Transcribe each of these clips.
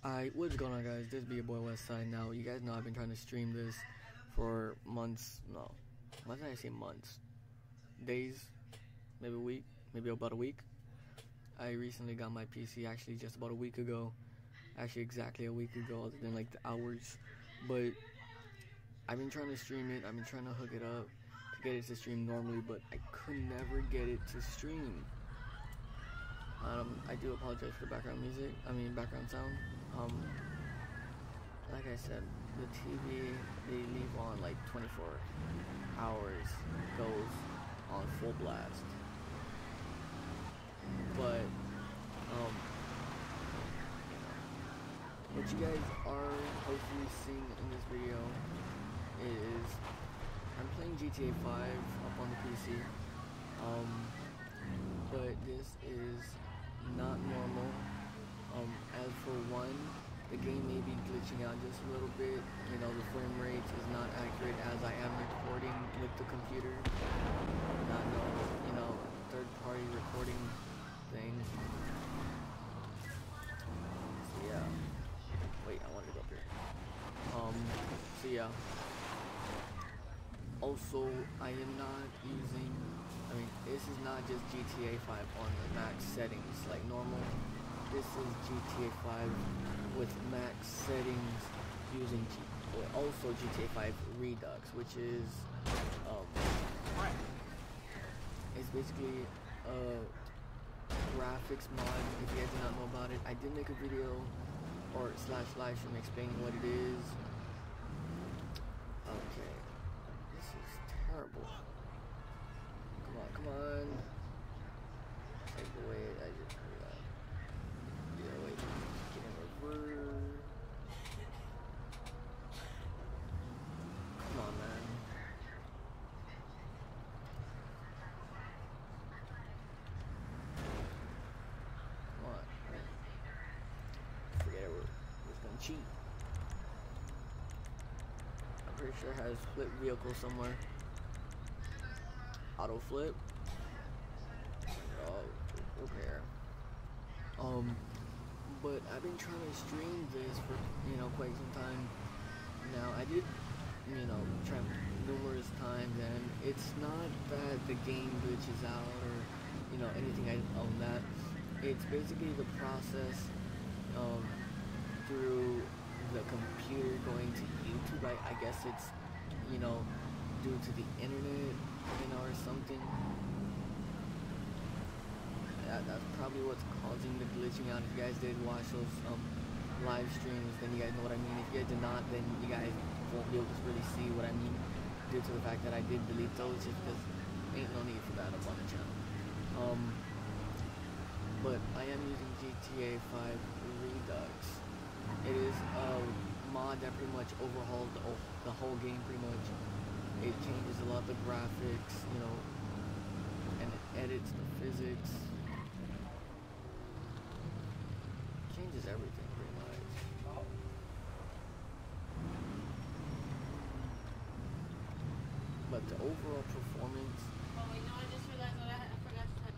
What's going on, guys? This be your boy Westside. Now, you guys know I've been trying to stream this for months. No, why did I say months? Days, maybe a week, maybe about a week. I recently got my PC, actually just about a week ago. Actually, exactly a week ago, other than like the hours. But I've been trying to stream it. I've been trying to hook it up to get it to stream normally, but I could never get it to stream. I do apologize for the background sound. Like I said, the TV, they leave on like 24 hours, goes on full blast. But, what you guys are hopefully seeing in this video is I'm playing GTA 5 up on the PC. But this is not normal. As for one, the game may be glitching out just a little bit. You know, the frame rate is not accurate as I am recording with the computer. Not no, you know, third-party recording thing. So yeah. Wait, I wanted to go up here. So yeah. Also, I am not using, this is not just GTA 5 on the max settings like normal. This is GTA 5 with max settings using also GTA 5 Redux, which is it's basically a graphics mod. If you guys do not know about it, I did make a video or / live stream explaining what it is. Okay, this is terrible. Come on. Take the way I just yeah, wait. Get in reverse. Come on, man. Come on. Forget it. We're just gonna cheat. I'm pretty sure it has flip vehicle somewhere. Auto flip. Oh, repair. But I've been trying to stream this for, quite some time now. I did, try numerous times, and it's not that the game glitches out or, anything on that. It's basically the process through the computer going to YouTube. I guess it's, due to the internet, or something. That's probably what's causing the glitching out. If you guys did watch those live streams, then you guys know what I mean. If you guys did not, then you guys won't be able to really see what I mean, due to the fact that I did delete those, just because ain't no need for that up on the channel. But I am using GTA 5 Redux. It is a mod that pretty much overhauls the whole game pretty much. It changes a lot of the graphics, and it edits the physics. Changes everything pretty much. But the overall performance. Oh wait, no, I just realized that I forgot to type.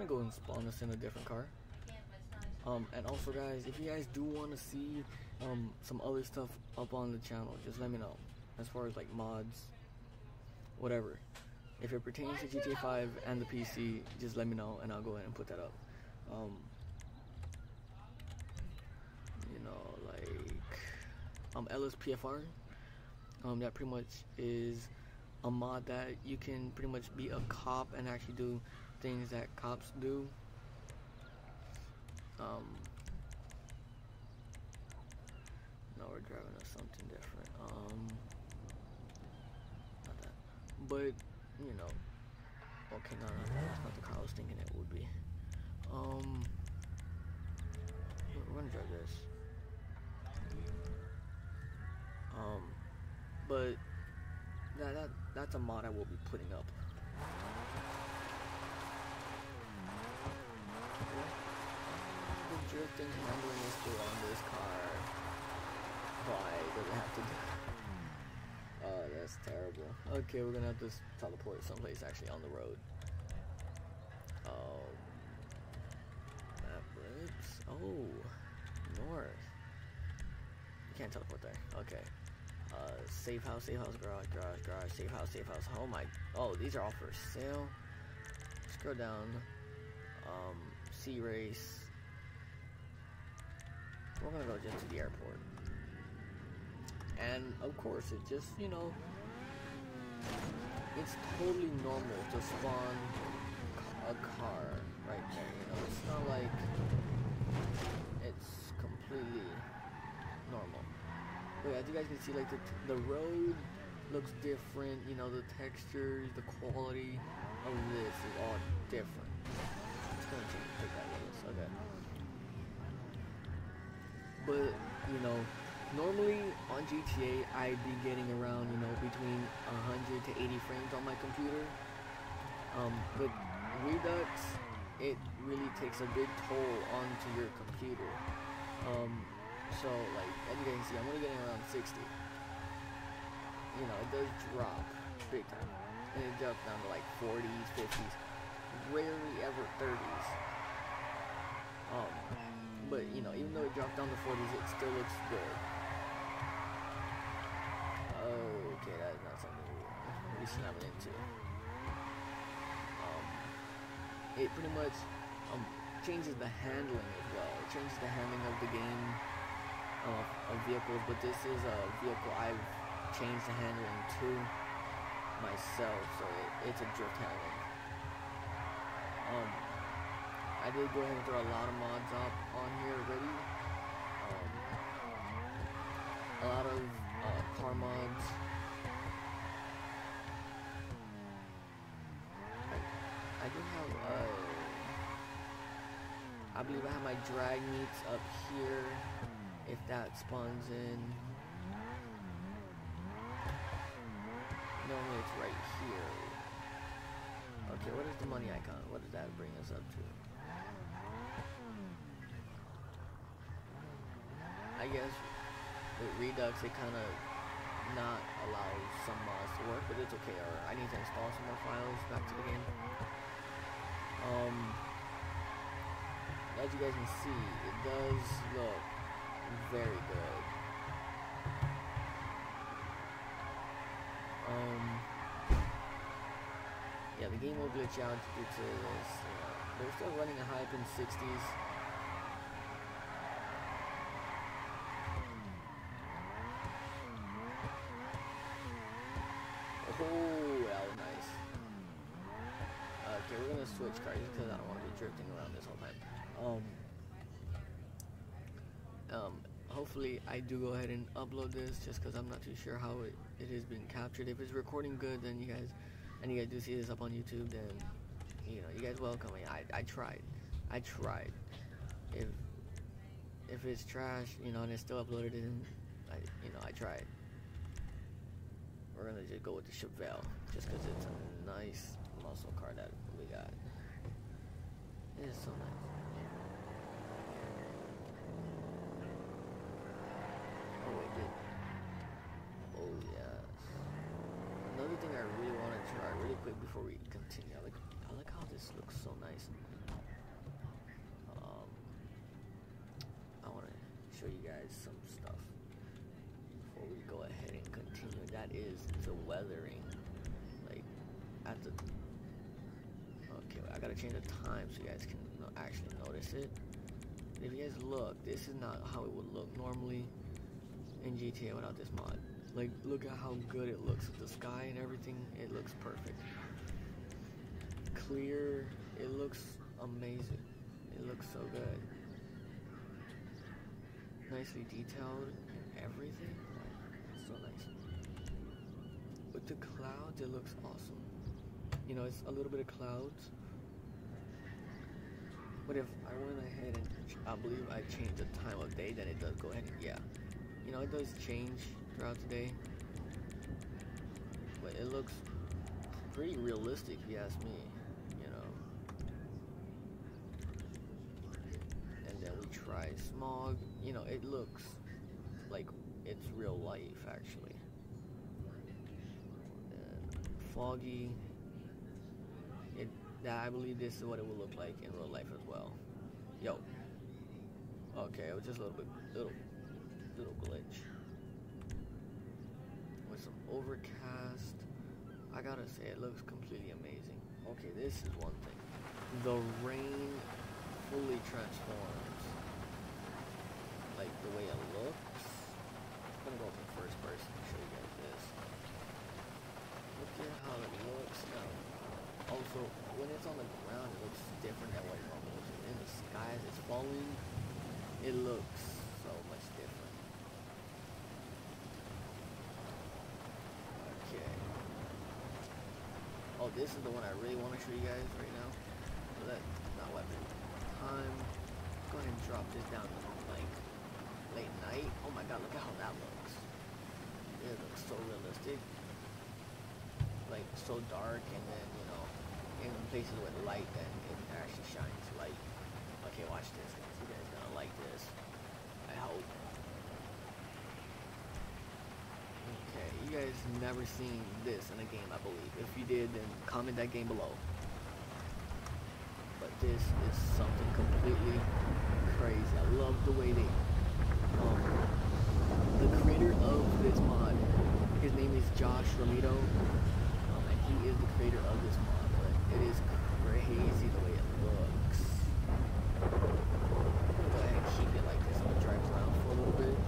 gonna go and spawn us in a different car. And also, guys, if you guys do want to see some other stuff up on the channel, just let me know. As far as like mods, whatever. If it pertains to GTA 5 and the PC, just let me know and I'll go ahead and put that up. You know, like LSPFR. That pretty much is a mod that you can pretty much be a cop and actually do things that cops do. Now we're driving us something different. Not that. But, you know. Okay, no, that's not the car I was thinking it would be. We're gonna drive this. But that's a mod I will be putting up. The drifting handling is still on this car. Why does it have to do? Oh, that's terrible. Okay, we're gonna have to teleport someplace actually on the road. Map breaks. Oh, north. You can't teleport there. Okay. Safe house, garage, safe house. Oh my, these are all for sale. Scroll down. Sea race. We're gonna go just to the airport. And of course, it just, you know, it's totally normal to spawn a car right there, you know, it's not like it's completely normal. But as you guys can see, like the road looks different, you know, the textures, the quality of this is all different. It's gonna take that notice, okay. But, you know, normally on GTA, I'd be getting around, you know, between 100 to 80 frames on my computer. But Redux, it really takes a big toll onto your computer. So, like, as you guys can see, I'm only getting around 60. You know, it does drop big time. And it drops down to like 40s, 50s, rarely ever 30s. But, you know, even though it dropped down to 40s, it still looks good. Okay, that is not something we slamming into. It pretty much changes the handling as well. It changes the handling of the game of vehicles, but this is a vehicle I've changed the handling to myself, so it's a drift handling. I did go ahead and throw a lot of mods up on here already. A lot of car mods. I do have I believe I have my drag meets up here, if that spawns in. Normally it's right here. Okay, what is the money icon? What does that bring us up to? I guess with Redux it kind of not allows some mods to work, but it's okay. Or I need to install some more files back to the game. As you guys can see, it does look very good. Yeah, the game will glitch out due to this. But it's still running a hype in 60s. Oh, that was nice. Okay, we're gonna switch cars because I don't want to be drifting around this whole time. Hopefully I do go ahead and upload this just because I'm not too sure how it is being captured. If it's recording good, then you guys do see this up on YouTube, then you know, you guys welcome me. I tried. If it's trash, you know, and it's still uploaded in, I tried. We're gonna just go with the Chevelle just because it's a nice muscle car that we got. It is so nice. Oh, it did. Oh, yes. Another thing I really want to try really quick before we continue. I like how this looks so nice. show you guys some stuff before we go ahead and continue. That is the weathering. Like, at the... Okay, I gotta change the time so you guys can actually notice it. If you guys look, this is not how it would look normally in GTA without this mod. Like, look at how good it looks with the sky and everything. It looks perfect. Clear. It looks amazing. It looks so good. Nicely detailed and everything. So nice. With the clouds, it looks awesome. You know, it's a little bit of clouds. But if I went ahead and I believe I changed the time of day, then it does go ahead and, yeah. You know, it does change throughout the day. But it looks pretty realistic, if you ask me, you know. And then we try smog. You know, it looks like it's real life, actually. And foggy. I believe this is what it will look like in real life as well. Yo. Okay, it was just a little glitch. With some overcast. I gotta say, it looks completely amazing. Okay, this is one thing. The rain fully transforms. Like, the way it looks. I'm gonna go up in first person and show you guys this. Look at how it looks now. Also, when it's on the ground, it looks different than what it normally looks. In the sky, as it's falling, it looks so much different. Okay. Oh, this is the one I really want to show you guys right now. So that's not weapon time. Go ahead and drop this down to like late night. Oh my god, look at how that looks. It looks so realistic. Like so dark, and then you know, in places with light, then it actually shines light. Okay, watch this, guys. You guys gonna like this. I hope. Okay, you guys never seen this in a game, I believe. If you did, then comment that game below. But this is something completely crazy. I love the way they, the creator of this mod, his name is Josh Ramito. He is the creator of this mod, but it is crazy the way it looks. I'm gonna go ahead and keep it like this. I'm gonna drive around for a little bit.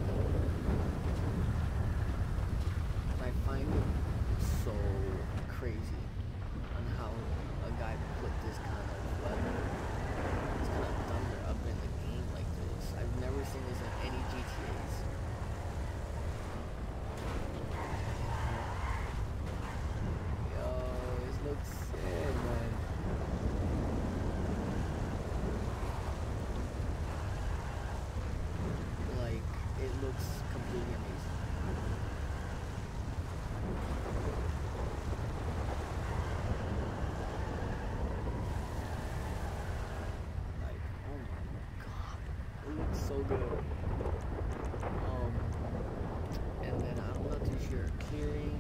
I find it so crazy on how a guy put this kind of weather, this kind of thunder up in the game like this. I've never seen this in any GTAs. Looks sick, man. Like, it looks completely amazing. Like, oh my god, it looks so good. And then I'm not too sure, clearing.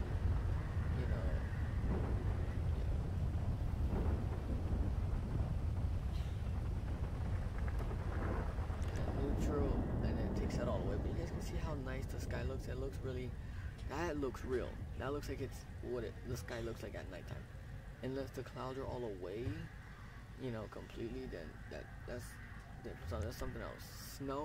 And then it takes that all the way, but you guys can see how nice the sky looks. It looks really, that looks real. That looks like it's what the sky looks like at nighttime. Unless the clouds are all away, you know, completely, then that's something else. Snow,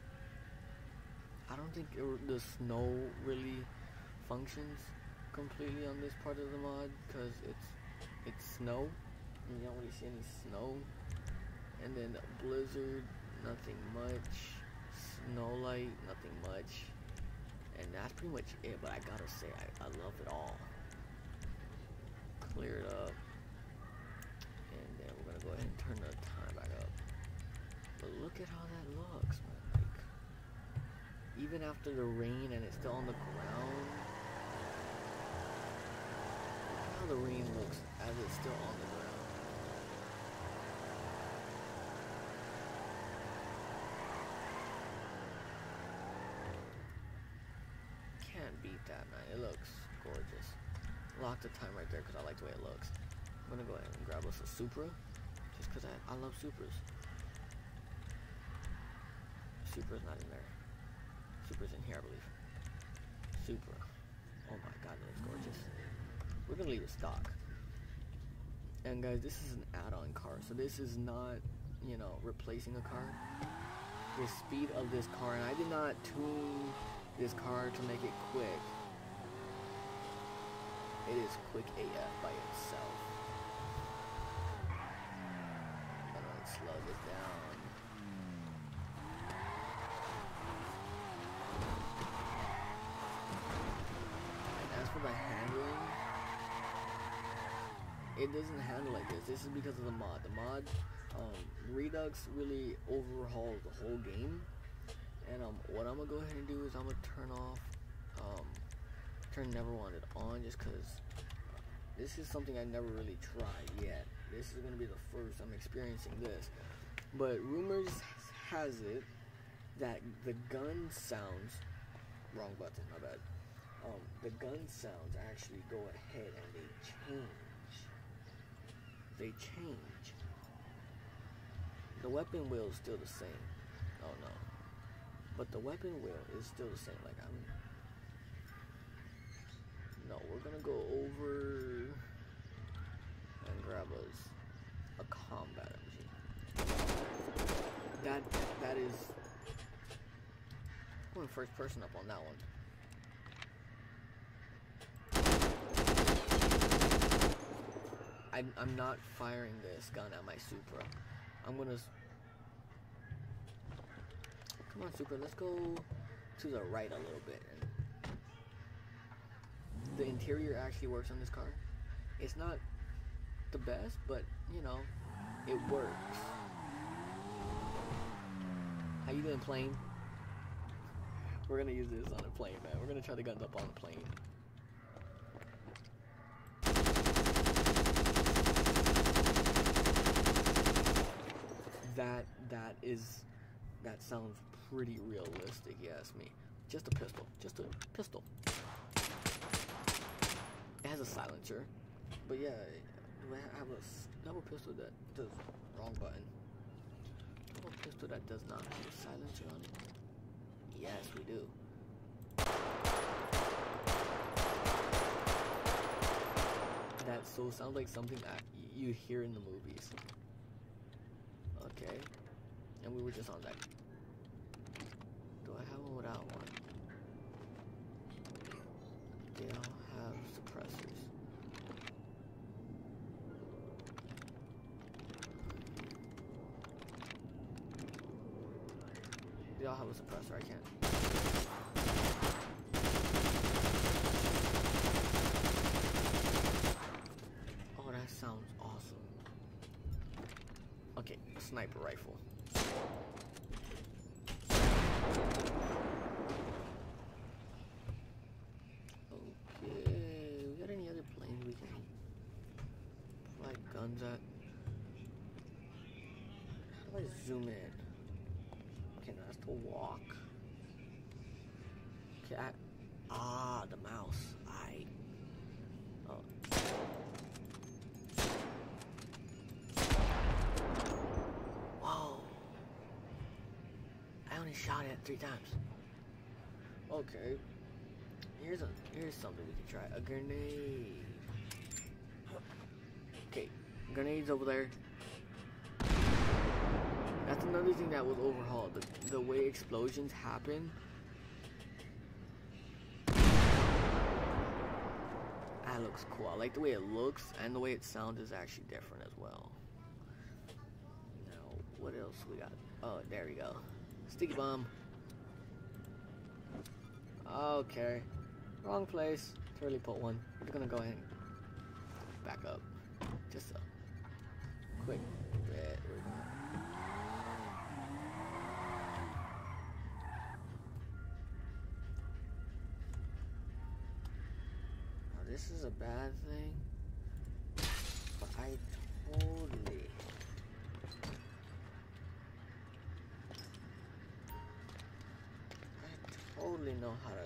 I don't think the snow really functions completely on this part of the mod, because it's snow, and you don't really see any snow. And then the blizzard, nothing much. Snow light, nothing much. And that's pretty much it, but I gotta say, I love it all. Clear it up. And then we're gonna go ahead and turn the time back up. But look at how that looks, man. Like, even after the rain and it's still on the ground. Look at how the rain looks as it's still on the ground. Can't beat that, man. It looks gorgeous. Lock the time right there because I like the way it looks. I'm gonna go ahead and grab us a Supra, just because I love Supras. Supra's not in there. Supra's in here, I believe. Supra. Oh my god, that is gorgeous. We're gonna leave it stock. And guys, this is an add-on car, so this is not, you know, replacing a car. The speed of this car, and I did not tune this car to make it quick. It is quick AF by itself. I'm gonna slow this down. And as for the handling, it doesn't handle like this. This is because of the mod. The mod, Redux really overhauled the whole game. And what I'm gonna go ahead and do is I'm gonna turn off, turn Never Wanted on, just cause this is something I never really tried yet. This is gonna be the first I'm experiencing this. But rumors has it that the gun sounds, wrong button, my bad. The gun sounds actually go ahead and they change. They change. The weapon wheel is still the same. Oh no. But the weapon wheel is still the same. Like no, we're gonna go over and grab us a combat MG. That is going first person up on that one. I'm not firing this gun at my Supra. I'm gonna. Come on, Supra. Let's go to the right a little bit. And the interior actually works on this car. It's not the best, but you know, it works. How you doing, plane? We're gonna use this on a plane, man. We're gonna try the guns up on a plane. That sounds pretty realistic, you ask me. Just a pistol. Just a pistol. It has a silencer. But yeah, do I have a pistol that does wrong button? Do I have a pistol that does not have a silencer on it? Yes, we do. That so sounds like something that you hear in the movies. Okay. And we were just on that. Do I have one without one? They all have suppressors. They all have a suppressor, I can't. Oh, that sounds awesome. Okay, a sniper rifle. Okay, we got any other planes we can fly guns at? How do I zoom in? Okay, now that's to walk. Okay, the mouse. Whoa. I only shot it 3 times. Okay. Here's something we can try. A grenade. Okay, grenades over there. That's another thing that was overhauled. The way explosions happen. That looks cool. I like the way it looks, and the way it sounds is actually different as well. Now, what else we got? Oh, there we go. Sticky bomb. Okay. Wrong place. Totally put one. We're gonna go ahead and back up. Just a quick bit. Now, this is a bad thing, but I totally know how to.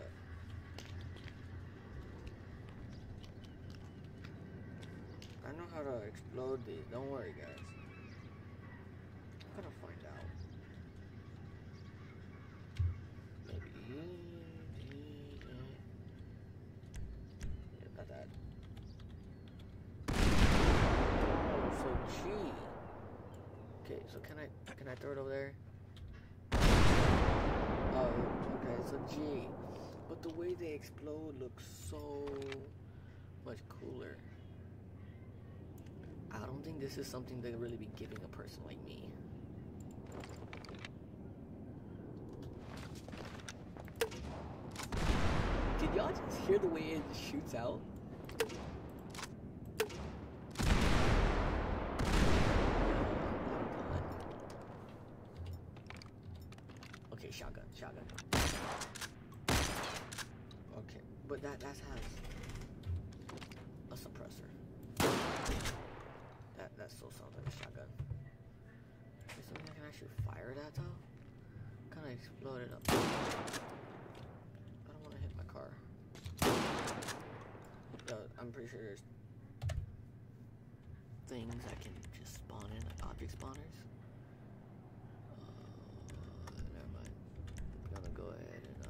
I know how to explode these. Don't worry, guys. I'm gonna find out. Can I throw it over there? Oh, okay, it's a G. But the way they explode looks so much cooler. I don't think this is something they'd really be giving a person like me. Did y'all just hear the way it shoots out? Okay, shotgun. Okay, but that has a suppressor. That still sounds like a shotgun. Is something I can actually fire that though? Kind of exploded up. I don't want to hit my car. Yo, I'm pretty sure there's things I can just spawn in, like object spawners. Never mind. I'm gonna go ahead and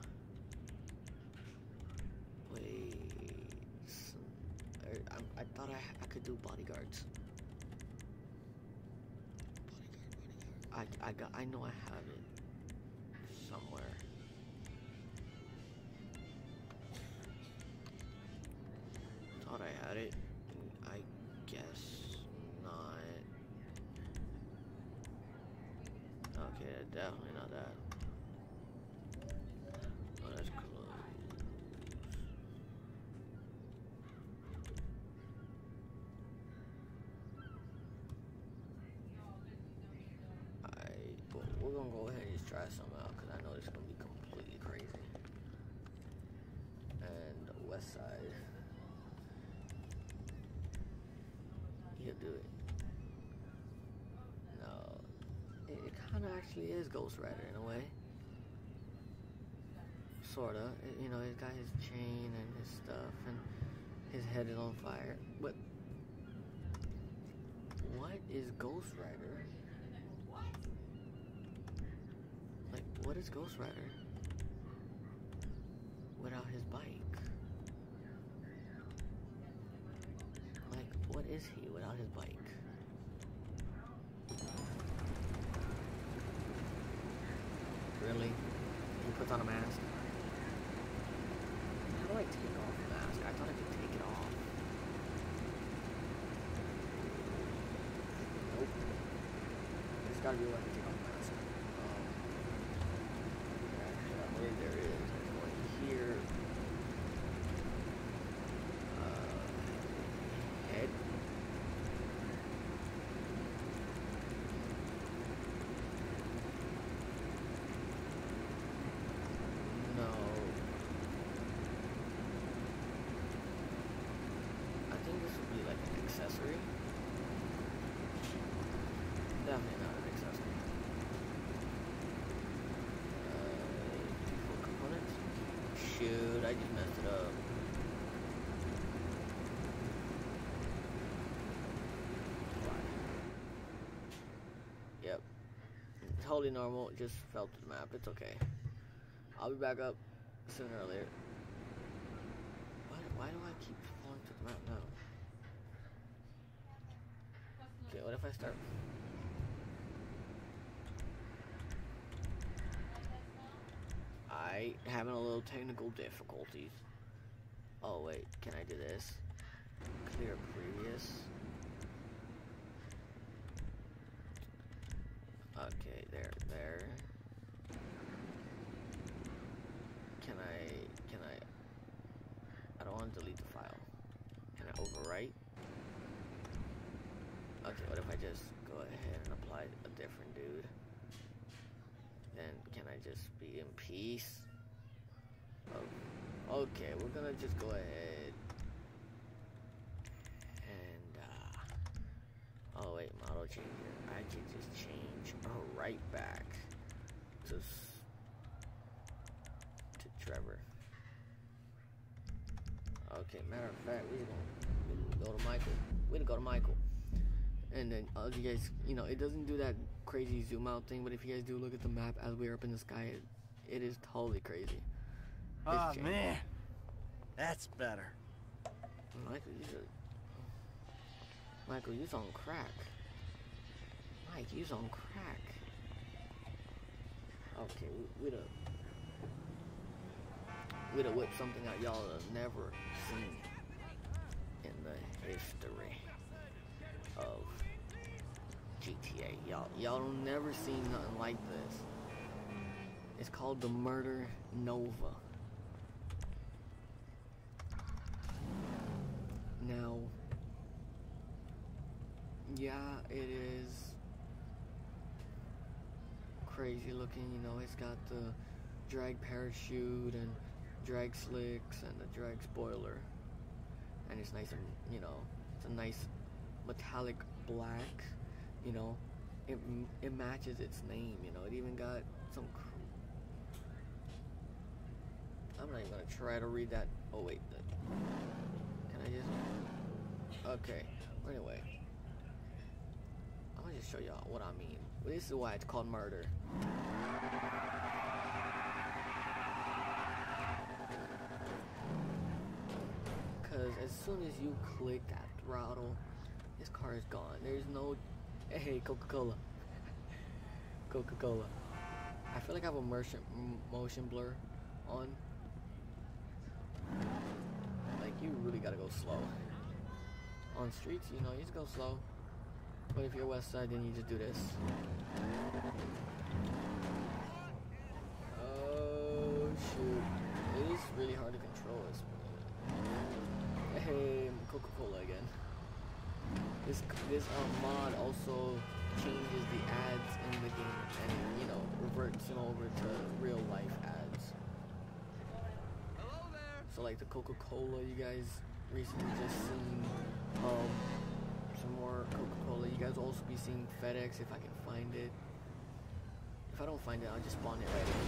I thought I could do bodyguards. I know I have it somewhere. Thought I had it. I guess not. Okay, definitely not that. Oh, that's close. We're gonna go ahead and just try something out because I know it's gonna be completely crazy. And the west side, he'll do it. No, it kind of actually is Ghost Rider in a way. Sorta. You know, he's got his chain and his stuff, and his head is on fire. But what is Ghost Rider? Like, what is Ghost Rider without his bike? Like, what is he without his bike? Really? He puts on a mask? How do I take off the mask? I thought I could take it off. Nope. There's gotta be a way to take off the mask. Maybe there is. There's one here. Head. No. I think this would be like an accessory. Definitely not an accessory. Default components. Shoot, I just messed it up. Yep. Totally normal. It just fell to the map. It's okay. I'll be back up sooner or later. Why do I keep falling to the map now? Okay, what if I start? I having a little technical difficulties. Oh wait, can I do this? Clear previous. Okay, there. Can I don't want to delete the file. Can I overwrite? Okay, what if I just go ahead and apply a different dude? Then can I just be in peace? Oh, okay, we're gonna just go ahead and oh wait, model changer. I can just change right back to Trevor. Okay, matter of fact, we're gonna go to Michael. We're gonna go to Michael. And then, you guys, you know, it doesn't do that crazy zoom out thing, but if you guys do look at the map as we're up in the sky, it is totally crazy. Oh, man. That's better. Michael, you's on crack. Mike, he's on crack. Okay, we'd have whipped something out y'all have never seen in the history of GTA. Y'all never seen nothing like this. It's called the Murder Nova. Now, yeah, it is crazy looking, you know. It's got the drag parachute and drag slicks and the drag spoiler, and it's nice and, you know, it's a nice metallic black, you know. It matches its name, you know. It even got some I'm not even gonna try to read that. Oh wait, can I just? Okay. Anyway, I'm gonna just show y'all what I mean. This is why it's called murder. Cause as soon as you click that throttle, this car is gone. There's no, hey, Coca-Cola. Coca-Cola. I feel like I have a motion blur on. Like, you really gotta go slow. On streets, you know, you just go slow. But if you're west side, then you just do this. Oh, shoot. It is really hard to control this. Hey, Coca-Cola again. This mod also changes the ads in the game and, you know, reverts them over to real life ads. Hello there. So like the Coca-Cola, you guys recently just seen some more Coca-Cola. You guys will also be seeing FedEx if I can find it. If I don't find it, I'll just spawn it right in.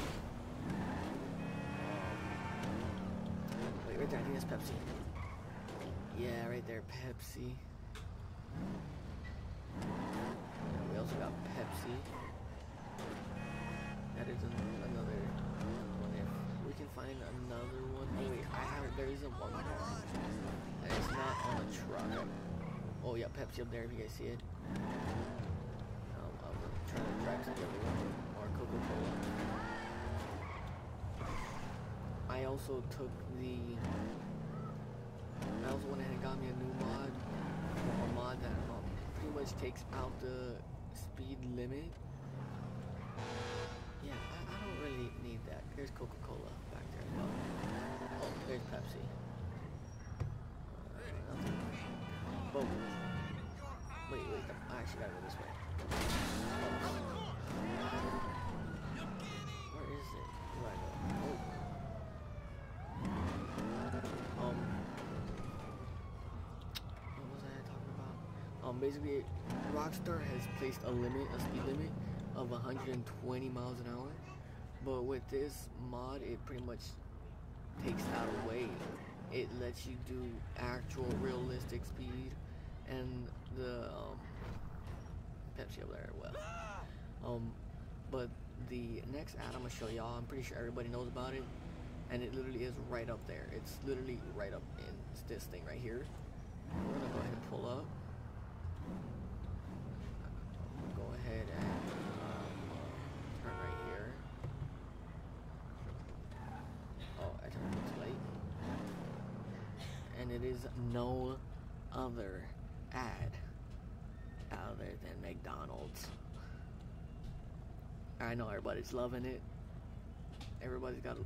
Wait, right there, I think that's Pepsi. Yeah, right there, Pepsi. We also got Pepsi. That is another one. If we can find another one. Oh, wait, there is a one more. And it's not on a truck. Oh, yeah, Pepsi up there if you guys see it. I'm trying to drive to the other one. Or Coca-Cola. I also went ahead and got me a new mod. A mod that pretty much takes out the speed limit. Yeah, I don't really need that. There's Coca-Cola back there as well. Oh, there's Pepsi. Boom. Wait, I actually gotta go this way. Where is it? Where do I go? What was I talking about? Basically, Rockstar has placed a speed limit of 120 miles an hour. But with this mod, it pretty much takes that away. It lets you do actual realistic speed, and the Pepsi over there as well. But the next ad I'm gonna show y'all, I'm pretty sure everybody knows about it, and it literally is right up there. It's literally right up in this thing right here. We're gonna go ahead and pull up. Go ahead and turn right here. Oh, I turned it too late. And it is no other ad other than McDonald's. I know everybody's loving it. Everybody's got.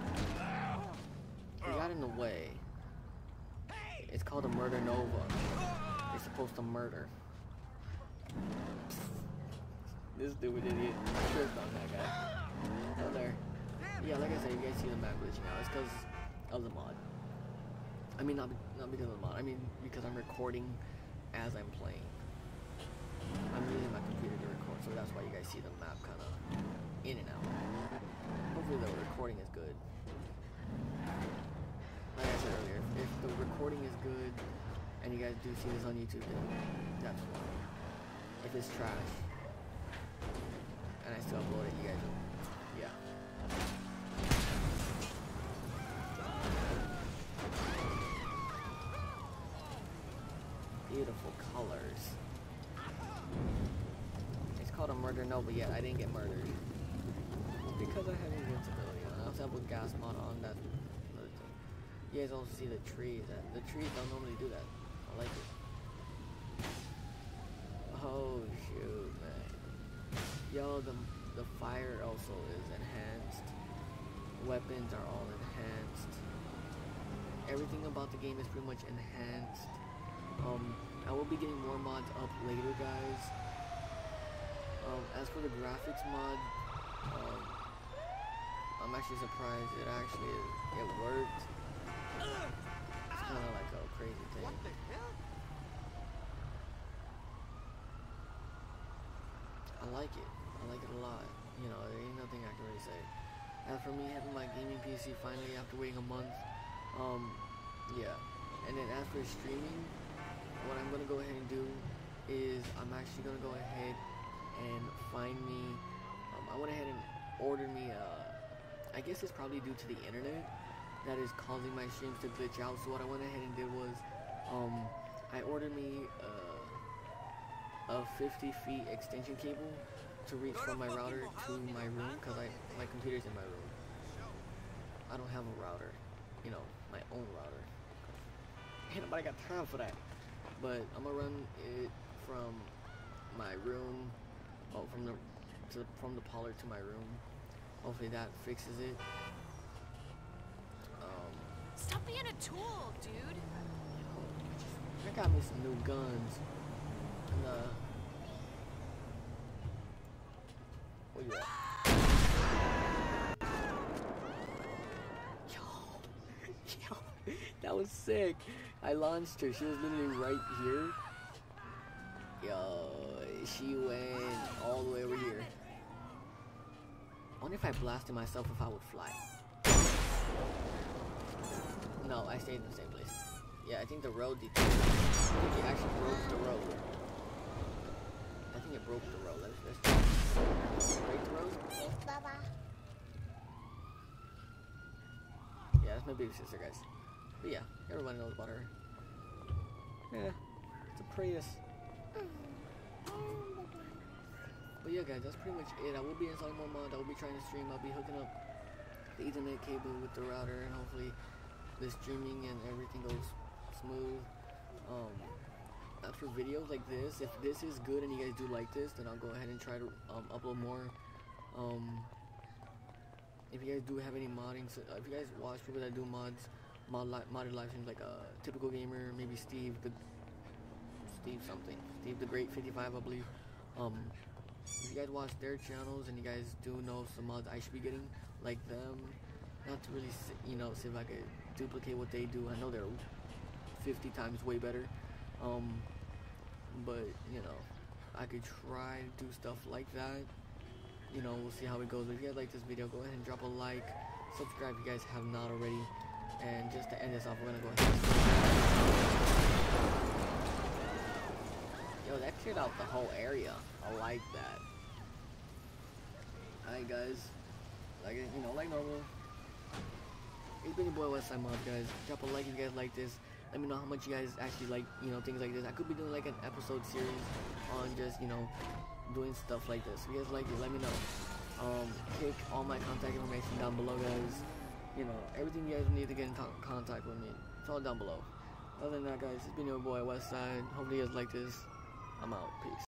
They got in the way. It's called a Murder Nova. You're supposed to murder. This stupid idiot. I tripped on that guy. Oh, there. Yeah, like I said, you guys see the map glitching out. It's because of the mod. I mean, not because of the mod. I mean, because I'm recording as I'm playing. I'm using my computer to record, so that's why you guys see the map kind of in and out. Hopefully the recording is good. Like I said earlier, if the recording is good and you guys do see this on YouTube, then that's why. If it's trash and I still upload it, you guys will, yeah. Beautiful colors. called a murder? No, but yeah, I didn't get murdered. Because I have invincibility on. I also have a gas mod on, that's another thing. You guys also see the trees. The trees don't normally do that. I like it. Oh shoot, man. Yo, the fire also is enhanced. Weapons are all enhanced. Everything about the game is pretty much enhanced. I will be getting more mods up later, guys. As for the graphics mod, I'm actually surprised it worked. It's kind of like a crazy thing. What the hell? I like it. I like it a lot. You know, there ain't nothing I can really say. As for me having my gaming PC finally after waiting a month, yeah. And then as for streaming, what I'm gonna go ahead and do is I'm actually gonna go ahead and find me. I went ahead and ordered me. I guess it's probably due to the internet that is causing my streams to glitch out. So what I went ahead and did was, I ordered me a 50 feet extension cable to reach from my router to my room, because my computer's in my room. I don't have a router, you know, my own router. Ain't nobody got time for that. But I'm gonna run it from my room, from the parlor to my room. Hopefully that fixes it. Stop being a tool, dude. I got me some new guns. And where you at? Yo, that was sick. I launched her. She was literally right here. Yo, she went all the way over here. I wonder if I blasted myself if I would fly. No, I stayed in the same place. Yeah, I think the road I think it actually broke the road. I think it broke the road. Let's break the road? Baba. Yeah, that's my big sister, guys. But yeah, everybody knows about her. Yeah, it's a Prius. But yeah, guys, that's pretty much it. I will be installing more mods. I will be trying to stream. I'll be hooking up the Ethernet cable with the router, and hopefully the streaming and everything goes smooth. As for videos like this, if this is good and you guys do like this, then I'll go ahead and try to upload more. If you guys do have any modding, so if you guys watch people that do modded live streams, like Typical Gamer, maybe Steve the Great 55, I believe. If you guys watch their channels and you guys do know some mods I should be getting, like them, not to really, you know, see if I could duplicate what they do. I know they're 50 times way better, but you know, I could try to do stuff like that. You know, we'll see how it goes. If you guys like this video, go ahead and drop a like, subscribe if you guys have not already, and just to end this off, we're gonna go ahead and yo, that cleared out the whole area. I like that. Alright, guys, like, you know, like normal, it's been your boy Westside Mods, guys. Drop a like if you guys like this. Let me know how much you guys actually like, you know, things like this. I could be doing like an episode series on just, you know, doing stuff like this. If you guys like it, let me know. Pick all my contact information down below, guys. You know, everything you guys need to get in contact with me, it's all down below. Other than that, guys, it's been your boy Westside. Hopefully you guys like this. I'm out. Peace.